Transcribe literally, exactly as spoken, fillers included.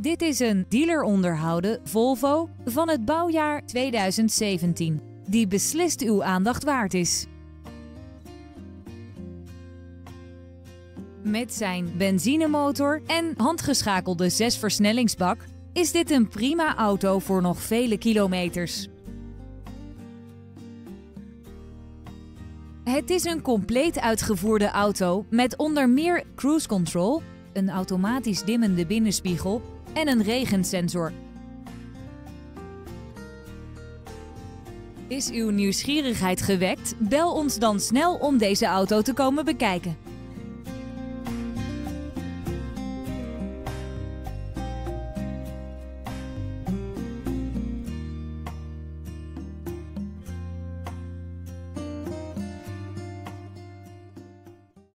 Dit is een dealer onderhouden Volvo van het bouwjaar tweeduizend zeventien, die beslist uw aandacht waard is. Met zijn benzinemotor en handgeschakelde zesversnellingsbak is dit een prima auto voor nog vele kilometers. Het is een compleet uitgevoerde auto met onder meer cruise control, een automatisch dimmende binnenspiegel en een regensensor. Is uw nieuwsgierigheid gewekt? Bel ons dan snel om deze auto te komen bekijken.